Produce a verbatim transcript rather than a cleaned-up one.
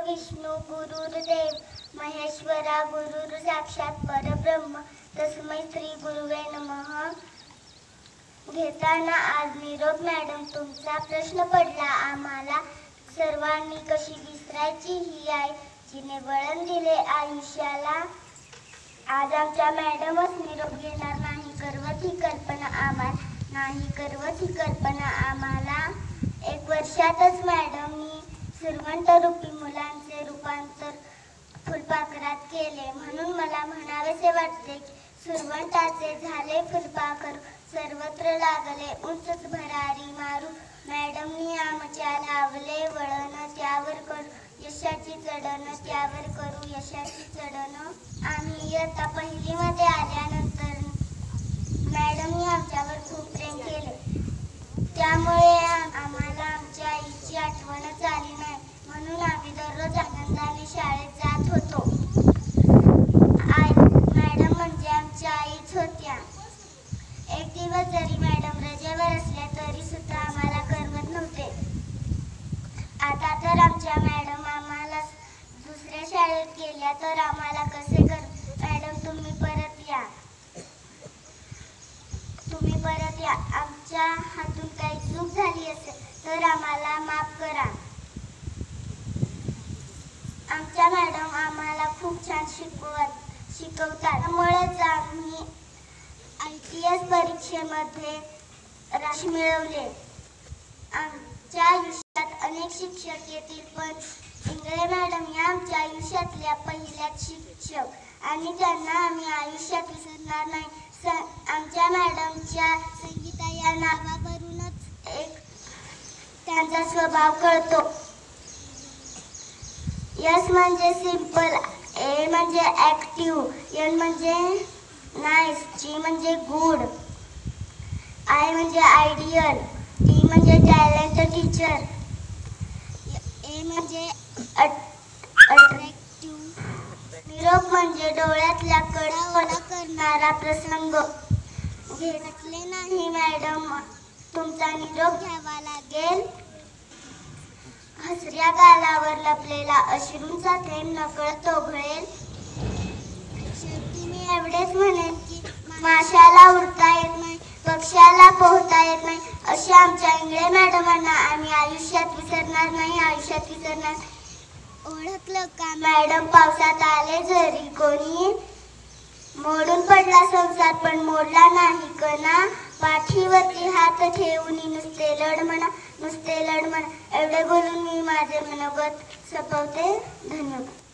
विष्णू गुरुर्देव महेश्वरा गुरुर साक्षात परब्रह्म तस्मै श्री गुरुवे नमः। घेताना आज निरोप मॅडम, तुमचा प्रश्न पडला आम्हाला सर्वांनी कशी विसरायची ही आई जिने वळण दिले आयुष्याला। आज आमच्या मॅडमच निरोप घेणार नाही करवत ही कल्पना आम्हाला नाही करवत ही कल्पना आम्हाला। एक वर्षातच मॅडमनी सुरवंत रूपी मुलांचे रूपांतर फुलपाखरात केले, म्हणून मला म्हणावेसे वाटते की सुरवंताचे झाले फुलपाखर सर्वत्र लागले उंच भरारी मारू। मॅडमनी आमच्या लावले वळण त्यावर करू यशाची चढण त्यावर करू यशाची चढण। आम्ही इयत्ता पहिली मध्ये आल्यानंतर मॅडमनी आमच्यावर खूप प्रेम केले, त्यामुळे आम्हाला आमच्या आईची आठवणच आली नाही, म्हणून आम्ही दररोज आनंदाने शाळेत जात होतो। आई मॅडम म्हणजे आमच्या आईच होत्या। एक दिवस जरी मॅडम रजेवर असल्या तरी सुद्धा आम्हाला करमत नव्हते। आता तर आमच्या मॅडम आम्हाला दुसऱ्या शाळेत गेल्या तर आम्हाला कसे कर मॅडम तुम्ही परत या तुम्ही परत या आमच्या हातून काही चूक झाली असेल तर आम्हाला माफ करा। आमच्या मॅडम आम्हाला खूप छान शिकवत शिकवतात, त्यामुळेच आम्ही आय पी एस परीक्षेमध्ये यश मिळवले। आमच्या आयुष्यात अनेक शिक्षक येतील, पण इंगळे मॅडम या आमच्या आयुष्यातल्या पहिल्याच शिक्षक आणि त्यांना आम्ही आयुष्यात विसरणार नाही। आमच्या मॅडमच्या संगीता या नावावरूनच एक त्यांचा स्वभाव कळतो। एस म्हणजे सिंपल, ए म्हणजे ऍक्टिव्ह, एन म्हणजे नाईस, जी म्हणजे गुड, आय म्हणजे आयडियल, टी म्हणजे टॅलेंट टीचर, ए म्हणजे अट्रॅक्टिव्ह, निरोप म्हणजे डोळ्यातल्या कडा ओला करणारा प्रसंग। घेतले नाही मॅडम तुमचा निरोप घ्यावा लागेल। हसऱ्या गालावर लपलेला अश्रूंचा थेंब नकळत ओघळेल। शेवटी मी एवढेच म्हणेन की माशाला उडता येत नाही, पक्ष्याला पोहता येत नाही, अशा आमच्या इंगळे मॅडमांना आम्ही आयुष्यात विसरणार नाही आयुष्यात विसरणार ओळखलं का मॅडम? पावसात आले जरी कोणी, मोडून पडला संसार पण मोडला नाही कणा, पाठीवरती हात ठेवून नुसते लढ म्हणा नुसते लढ म्हणा। एवढे बोलून मी माझे मनोगत संपवते। धन्यवाद।